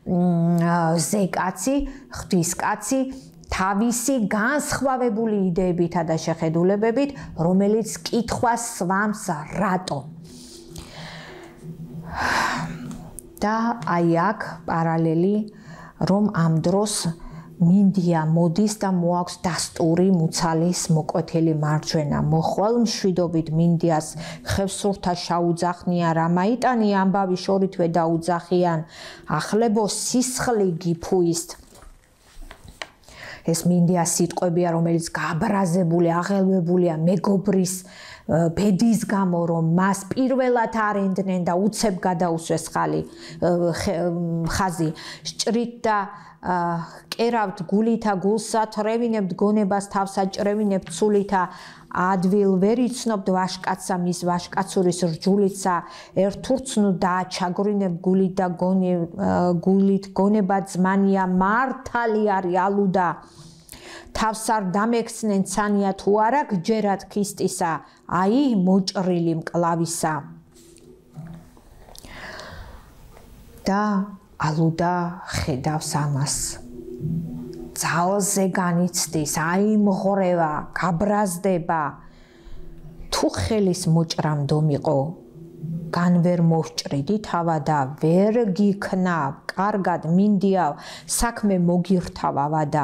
ზეკაცი ღვთისკაცი თავისი განსხვავებული იდეებითა და შეხედულებებით რომელიც კითხვას სვამს რატომ და აი აქ პარალელი რომ ამ დროს მინდია მოდის და მოაქვს დასტური მუცალის მოკვეთილი მარჯვენა მოხვალ მშვიდობით მინდიას ხევსურთა შაუძახნია რამაიტანი ამბავი შორითვე დაუძახიან ახლებო სისხლი გიფუის ეს მინდია სიტყვებია რომელიც გააბრაზებული აღელვებულია მეგობრის ბედის გამო რომ მას პირველად არენდნენ და უცებ გადაუსვეს ხალი ხაზი სჭრით და კერავთ გულითა გულსა თრევინებთ გონებას თავსა ჭრევინებთ სულითა ადვილ ვერ იცნობთ ვაშკაცსა მის ვაშკაცურის რჯულიცა ერთურცნუ დააჩაგრინებთ გულით და გულით გონება ძმანია მართალი არის ალუდა თავს არ დამექცნენ ცანია თუ არა გჯერათ ქისტისა აი მოჭრილი მკლავისა და ალუდა ხედავს ამას ძალზე განიცდის აიმღრევა გაბრაზდება თუ ხელის მოჭრამ დომიყო გან ვერ მოვჭრიდი თავა და ვერ გიქნავ კარგად მინდიავ საქმე მოგირთავავა და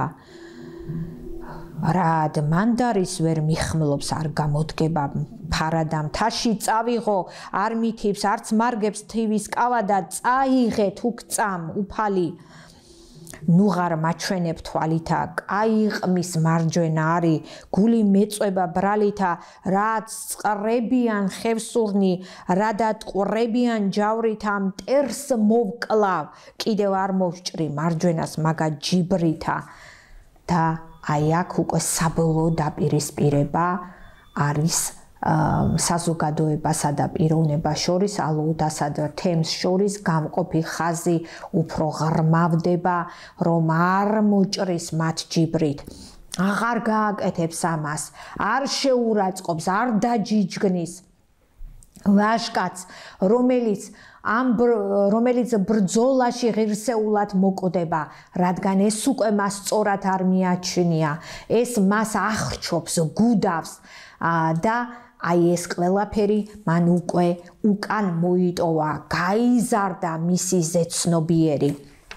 რად მანდარის ვერ მიხმლობს არ გამოდგება ფარადა მთაში წავიღო არ მითივს არც მარგებს თივის კავა და წაიღე თუ გწამ უფალი ნუღარ მაჩვენებ თვალითა კაი ყმის მარჯვენა არის გული მეწובה ბრალითა რაც წყრებიან ხევსურნი რადად ყრებიან ჯავრითა მტერს მოვკლავ კიდევ არ მოვჭრი მარჯვენას მაგა ჯიბრითა და აი აქ უკვე საბოლოო დაპირისპირება არის საზოგადოებასა და პიროვნებას შორის ალუდასა და თემს შორის გამყოფი ხაზი უფრო ღრმავდება რომ არ მოჭრის მათ ჯიბრით აღარ გააკეთებს ამას, არ შეურაცხყოფს, არ დაჯიჯგნის. ვაჟკაც, რომელიც ამ რომელიც ბრძოლაში ღირსეულად მოკვდება, რადგან ეს უკვე მას სწორად არ მიაჩნია, ეს მას აღრჩობს, გუდავს და აი ეს ყველაფერი მან უკვე უკან მოიტოვა, გაიზარდა მისი ზეცნობიერი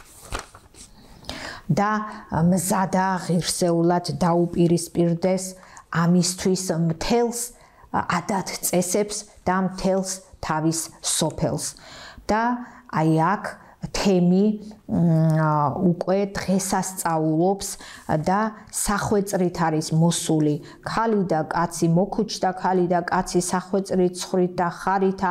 და მზადა ღირსეულად დაუპირისპირდეს ამისთვის მთელს ადათ წესებს და მთელს თავის სოფელს და აი აქ თემი უკვე დღესასწაულობს და სახვეწრით არის მოსული ქალი და კაცი მოქუჩდა ქალი და კაცი სახვეწრით ცხრით და ხარითა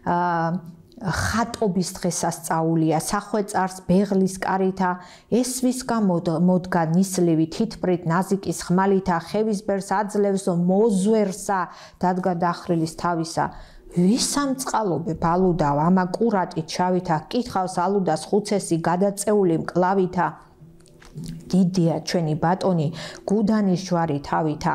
ხატობის დღესასწაულია სახვეწარს ბეღლის კარითა ესვის გამოდგა ნისლივი თითბრით ნაზიკის ხმალითა ხევის ბერს აძლევს მოზვერსა დადგა დახრილის თავისა ვისამწყალობებ ალუდავ ამა კურატით შავითა კითხავს ალუდას ხუცესი გადაწეული მკლავითა დიდია ჩვენი ბატონი გუდანის ჯვარი თავითა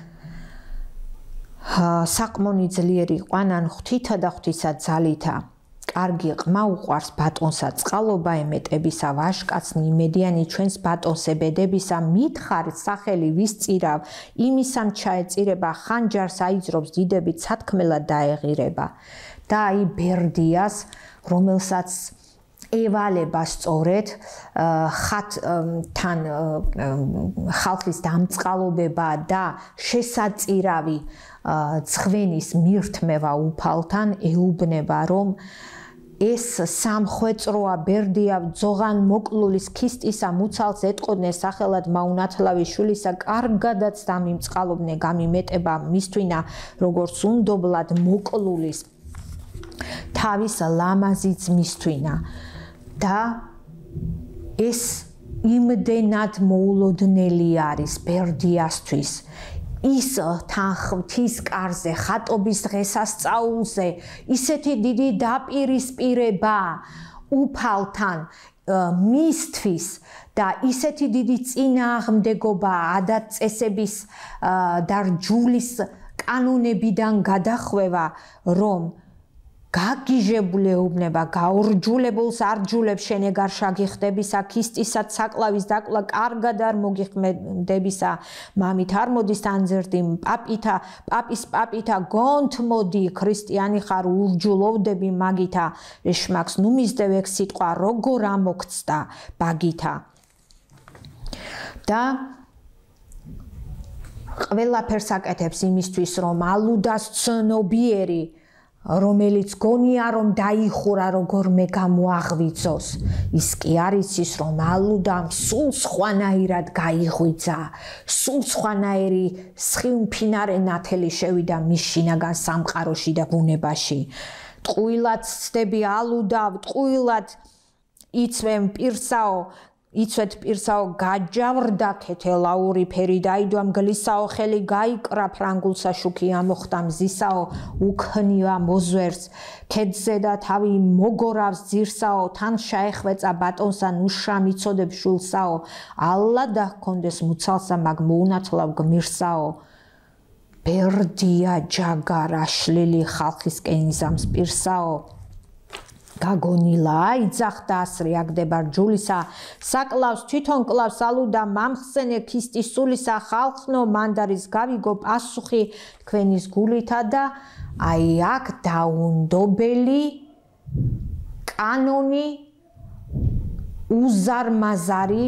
საყმონი ძლიერი ყვანან ღვთითა და ღვთისა ძალითა კარგი ყმა უყვარს ბატონსა წყალობა ემეტებისა ვაჟკაცნი იმედიანი ჩვენს ბატონს ებედებისა მითხარ სახელი ვისწირავ იმისამ ჩაეწირება ხანჯარს აიძრობს დიდებით სათქმელად დაეღირება და აი ბერდიას რომელსაც ევალება სწორედ ხათთან ხალხის დამწყალობება და შესაწირავი ცხვენის მირთმევა უფალთან ეუბნება რომ ეს სამხვეწროა ბერდია ძოღან მოკლულის ქისტისა მუცალს ეტყოდნენ სახელად მაუნათლავი შვილისა კარგადაც დამიმწყალობდნენ გამიმეტება მისთვინა როგორც უნდობლად მოკლულის თავის ლამაზი ძმისთვინა და ეს იმდენად მოულოდნელი არის ბერდიასთვის ის თან ღვთის კარზე ხატობის დღესასწაულზე ისეთი დიდი დაპირისპირება უფალთან მისთვის და ისეთი დიდი წინააღმდეგობა ადათ წესების და რჯულის კანონებიდან გადახვევა რომ გაგიჟებული ეუბნება გაურჯულებულს არჯულებს შენეგარ შაგიხდებისა ქისტისად საკლავის დაკლა კარგად არ მოგიხმდებისა მამით არ მოდის ანძერტი პაპითა პაპის პაპითა გონთ მოდი ქრისტიანი ხარ ურჯულოვდები მაგითა ეშმაკს ნუ მისდევ ეგ სიტყვა როგორ ამოქცდა ბაგითა და ყველაფერს აკეთებს იმისთვის რომ ალუდას ცნობიერი რომელიც გონია რომ დაიხურა როგორმე გამოაღვიძოს ის კი არის ის რომ ალუდამ სულ სხვანაირად გაიღვიძა სულ სხვანაირი სხივმფინარე ნათელი შევიდა მის შინაგან სამყაროში და ბუნებაში ტყუილად ცდები ალუდავ ტყუილად იცვენ პირსაო იცვეთ პირსაო გაჯავრდა ქეთელაური ფერი დაიდვა მგლისაო ხელი გაიკრა ფრანგულსა შუქი ამოხდა მზისაო უქნია მოზვერს ქედზე და თავი მოგორავს ძირსაო თან შეეხვეწა ბატონსა ნუშა მიცოდებ შულსაო ალლა დახონდეს მუცალსა მაგ მოუნათლავ გმირსაო ბერდია ჯაგარა შლილი ხალხისკენ იზამს პირსაო გაგონილა იძახდა ასრი აგდება რჯულისა საკლავს თვითონ კლავს ალუდა მამხსენე ქისტის სულისა ხალხნო მანდარის გავიგო პასუხი თქვენის გულითა და აი აქ დაუნდობელი კანონი უზარმაზარი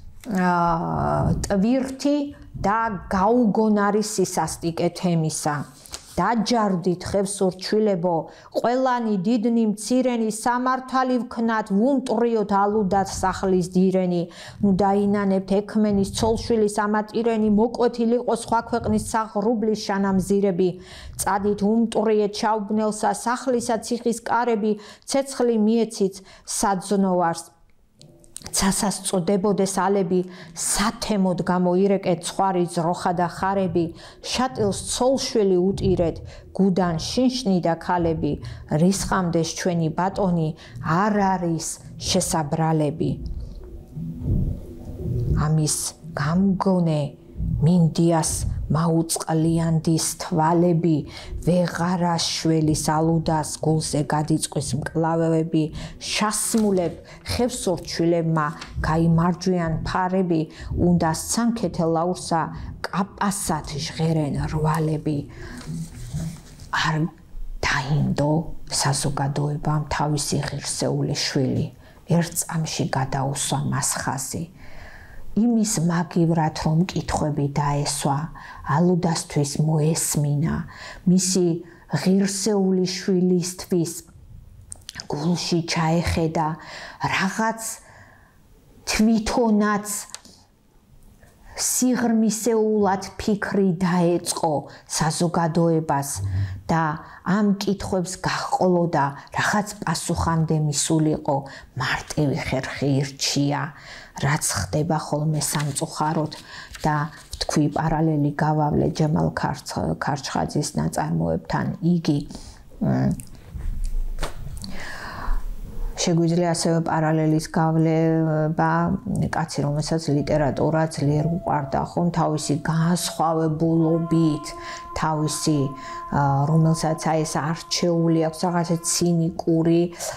ტვირთი და გაუგონარი სისასტიკე თემისა დაჯარდით ხევსურ ჩვილებო ყველანი დიდნი მცირენი სამართალი ვქნათ ვუმტრიოთ ალუდათ სახლის დირენი ნუ დაინანებთ ექმენის ცოლშვილის ამატირენი მოკვეთილი იყო სხვა ქვეყნის საღრუბლის შანამზირები წადით უმტრიეთ ჩაუბნელსა სახლისა ციხის კარები ცეცხლი მიეცით საძნოვარს ცასას წოდებოდეს ალები სათემოდ გამოირეკეთ ცხვარი ძროხა და ხარები შატილს ცოლშვილი უტირეთ გუდან შინშნი და ქალები რისხამდეს ჩვენი ბატონი არ არის შესაბრალები ამის გამგონე მინდიას მაუწყლიანდის თვალები ვეღარას შველის ალუდას გულზე გადიწვის მკლავები შასმულებ ხევსურჩვილებმა გაიმარჯვიან ფარები უნდა სანქეთელაურსა კაპასათ ჟღერენ რვალები არ დაინდო საზოგადოებამ თავისი ღირსეული შვილი ერთ წამში გადაუსვა მას ხაზი იმის მაგივრად რომ კითხვები დაესვა ალუდასთვის მოესმინა მისი ღირსეული შვილისთვის გულში ჩაეხედა რაღაც თვითონაც სიღრმისეულად ფიქრი დაეწყო საზოგადოებას და ამ კითხვებს გაჰყოლოდა რაღაც პასუხამდე მისულიყო მარტივი ხერხი ირჩია რაც ხდება ხოლმე სამწუხაროდ და თქვი პარალელი გავავლე ჯემალ ქარჩხაძის ნაწარმოებთან იგი შეგვიძლია ასევე პარალელის გავლება კაცი რომელსაც ლიტერატურა ძლიერ უყვარდა ხომ თავისი განსხვავებულობით თავისი რომელსაც აი ეს არჩეული აქვს რაღაცა ცინიკური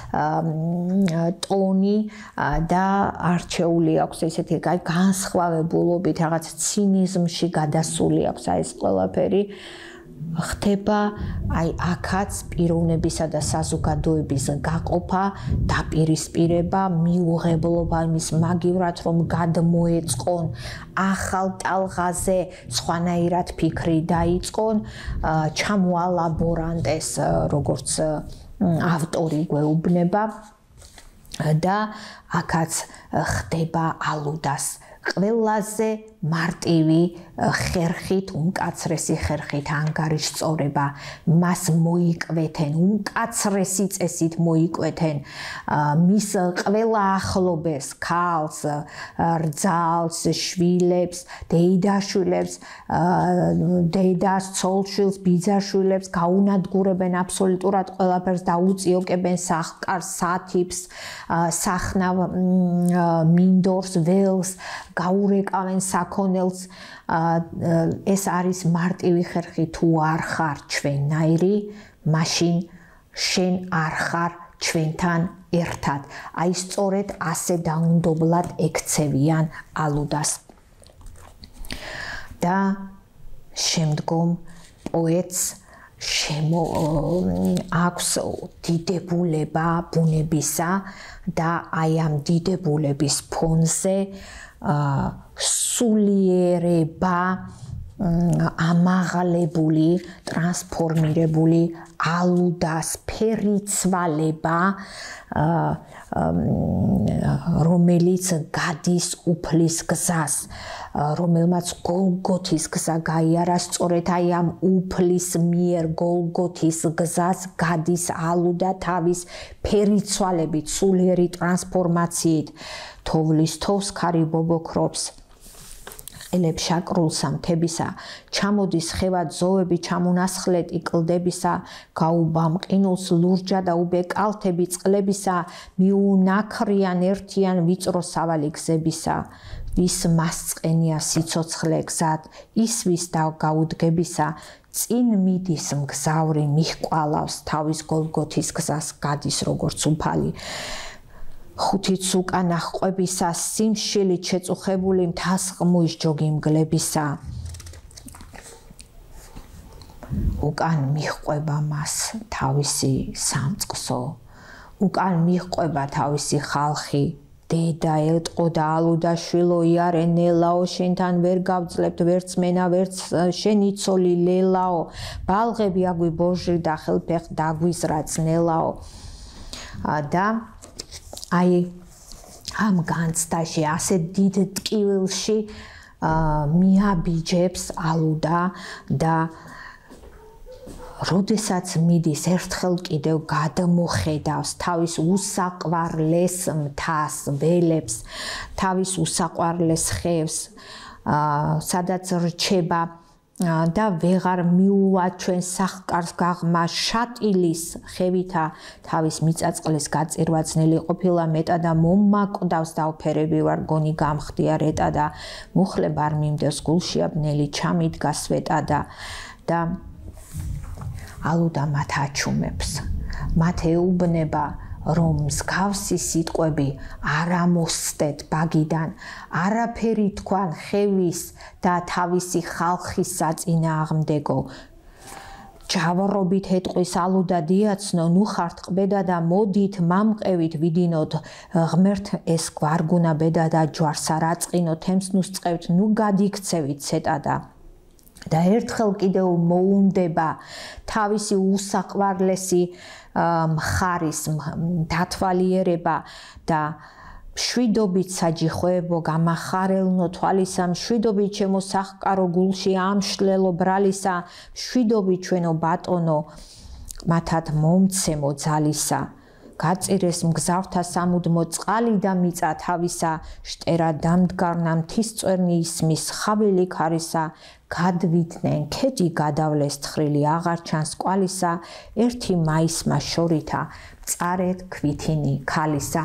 ტონი და არჩეული აქვს ესეთი აი განსხვავებულობით რაღაცა ცინიზმში გადასული აქვს აი ეს ყველაფერი ხდება აი აქაც პიროვნებისა და საზოგადოების გაყოფა, დაპირისპირება, მიუღებლობა იმის მაგივრად რომ გადმოეწყონ ახალ ტალღაზე სხვანაირად ფიქრი დაიწყონ, ჩამოალაბორანტეს როგორც ავტორი გვეუბნება და აქაც ხდება ალუდას ყველაზე მარტივი ხერხით, უმკაცრესი ხერხით ანგარიშწორება მას მოიკვეთენ, უმკაცრესი წესით მოიკვეთენ მის ყველა ახლობელს, ქალს, რძალს, შვილებს, დეიდაშვილებს, დედას, ცოლშვილს, ბიძაშვილებს გაუნადგურებენ აბსოლუტურად ყველაფერს და უწიოკებენ სახკარს, სათიბს, სახნავ მინდორს, ველს გაურეკავენ საქონელს ეს არის მარტივი ხერხი თუ არ ხარ ჩვენნაირი მაშინ შენ არ ხარ ჩვენთან ერთად აი სწორედ ასე დაუნდობლად ექცევიან ალუდას და შემდგომ პოეტს შემო აქვს დიდებულება ბუნებისა და აი ამ დიდებულების ფონზე სულიერება ამაღლებული ტრანსფორმირებული ალუდას ფერიცვალება რომელიც გადის უფლის გზას რომელმაც გოლგოთის გზა გაიარა სწორედ აი ამ უფლის მიერ გოლგოთის გზას გადის ალუდა თავის ფერიცვალებით სულიერი ტრანსფორმაციით თოვლის თოვს ქარი ბობოქრობს ელებს შაკრულსა მთებისა ჩამოდის ხევად ზოვები ჩამონასხლეთ იკლდებისა გაუბამ ყინულს ლურჯა და უბე კალთები წყლებისა მიუნაქრიან ერთიან ვიწრო სავალი გზებისა ვის მასწყენია სიცოცხლე გზად ის ვის და გაუდგებისა წინ მიდის მგზავრი მიჰყვალავს თავის გოლგოთის გზას გადის როგორც უფალი ხუთიც უკან აღყვებისა სიმშილით შეწუხებული მთას ყმუის ჯოგიმგლებისა უკან მიჰყვება მას თავისი სამწყსო უკან მიჰყვება თავისი ხალხი დედა ეტყო და ალუდა შვილო იარე ნელაო შენთან ვერ გავძლებთ ვერც მენა ვერც შენი ცოლი ლელაო ბალღები აგვი ბოჟრი და ხელფეხ დაგვიზრაც ნელაო და აი ამ განცდაში ასე დიდ ტკივილში მიაბიჯებს ალუდა და როდესაც მიდის ერთხელ კიდევ გადმოხედავს თავის უსაყვარლეს მთას ველებს თავის უსაყვარლეს ხევს სადაც რჩება და ვეღარ მიუვა ჩვენ სახკარს გაღმა შატილის ხევითა თავის მიწაწყლის გაწირვაცნელი ყოფილა მეტად და მომაკვდავს დავფერები ვარ გონი გამხდია რეტა და მუხლებ არ მიმდევს გულშია ბნელი ჩამიდგა სვეტა და და ალუდა მათ აჩუმებს მათ ეუბნება რომ მსგავსი სიტყვები არ ამოსწეთ ბაგიდან არაფერი თქვან ხევის და თავისი ხალხის საწინააღმდეგო ჯავრობით ეტყვის ალუდა დიაცნო ნუ ხართ ყბედა და მოდით მამყევით ვიდინოთ ღმერთ ეს გვარგუნა ბედა და ჯვარს არ აწყინო თემს ნუ სწევთ ნუ გადიქცევით ცეტა და და ერთხელ კიდევ მოუნდება თავისი უსაყვარლესი მხარის დათვალიერება და მშვიდობით საჯიხვეებო გამახარელნო თვალისა მშვიდობით ჩემო სახკარო გულში ამშლელო ბრალისა მშვიდობით ჩვენო ბატონო მათად მომცემო ძალისა გაწირეს მგზავრთა სამუდმო წყალი და მიწა თავისა შტერა დამდგარნა მთისწვერნი ისმის ხავილი ქარისა გადვიდნენ ქედი გადავლეს თხრილი აღარ ჩანს კვალისა ერთი მაისმა შორითა მწარეთ ქვითინი ქალისა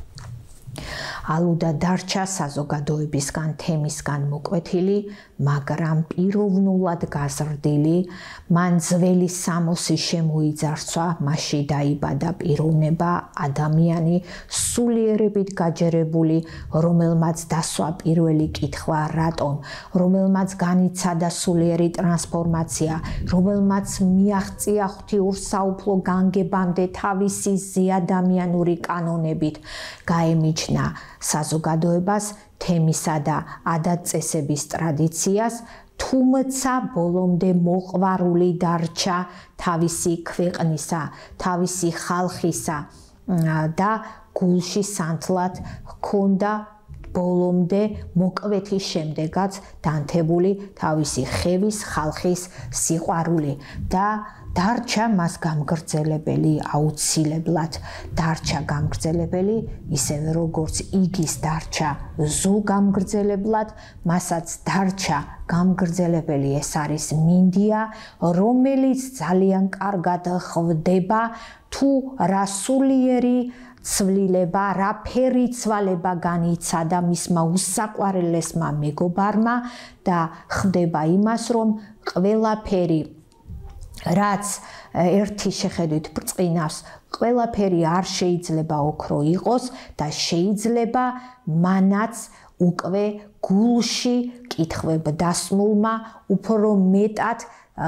ალუდა დარჩა საზოგადოებისგან თემისგან მოკვეთილი მაგრამ პიროვნულად გაზრდილი მან ძველი სამოსი შემოიძარცვა მასში დაიბადა პიროვნება ადამიანი სულიერებით გაჯერებული რომელმაც დასვა პირველი კითხვა რატომ რომელმაც განიცადა სულიერი ტრანსფორმაცია რომელმაც მიაღწია ღვთიურ საუფლო განგებამდე თავისი ზეადამიანური კანონებით გაემიჯნა საზოგადოებას თემისა და ადათ-წესების ტრადიციას თუმცა ბოლომდე მოყვარული დარჩა თავისი ქვეყნისა თავისი ხალხისა და გულში სანთლად ჰქონდა ბოლომდე მოკვეთის შემდეგაც დანთებული თავისი ხევის ხალხის სიყვარული და დარჩა მას გამგრძელებელი აუცილებლად დარჩა გამგრძელებელი ისევე როგორც იგის დარჩა ზუ გამგრძელებლად მასაც დარჩა გამგრძელებელი ეს არის მინდია რომელიც ძალიან კარგად ხვდება თუ რა სულიერი ცვლილება რა ფერი ცვალება განიცადა მისმა უსაყვარლესმა მეგობარმა და ხვდება იმას რომ ყველაფერი რაც ერთი შეხედვით ბრწყინავს ყველაფერი არ შეიძლება ოქრო იყოს და შეიძლება მანაც უკვე გულში კითხვებ დასმულმა უფრო მეტად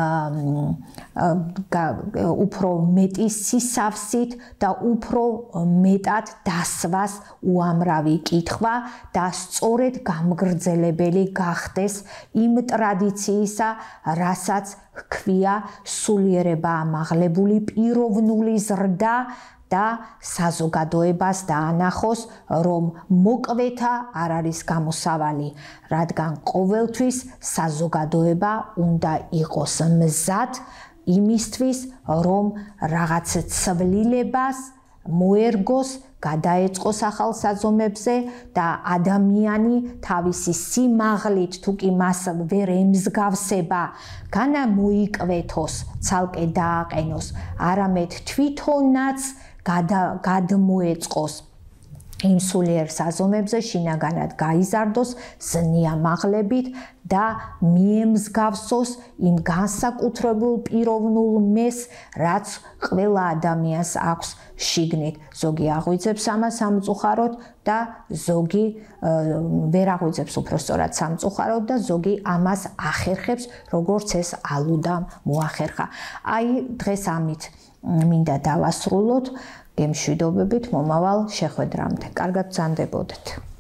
უფრო მეტი სისავსით და უფრო მეტად დასვას უამრავი კითხვა და სწორედ გამგრძელებელი გახდეს იმ ტრადიციისა, რასაც ჰქვია სულიერება ამაღლებული პიროვნული ზრდა და საზოგადოებას დაანახოს, რომ მოკვეთა არ არის გამოსავალი, რადგან ყოველთვის საზოგადოება უნდა იყოს მზად იმისთვის, რომ რაღაც ცვლილებას მოერგოს, გადაეწყოს ახალ საზომებზე და ადამიანი თავისი სიმაღლით თუ კი მას ვერ ემსგავსება, განა მოიკვეთოს, ცალკე დააყენოს, არამედ თვითონაც გადმოეწყოს იმ სულიერ საზომებზე შინაგანად გაიზარდოს ზნიამაღლებით და მიემსგავსოს იმ განსაკუთრებულ პიროვნულ მეს, რაც ყველა ადამიანს აქვს შიგნით. ზოგი აღვიძებს ამას სამწუხაროდ და ზოგი ვერ აღვიძებს უბრალოდ სამწუხაროდ და ზოგი ამას ახერხებს, როგორც ეს ალუდამ მოახერხა. აი დღეს ამით მინდა დავასრულოთ. გემშვიდობებით მომავალ შეხვედრამდე. კარგად ბრძანდებოდეთ.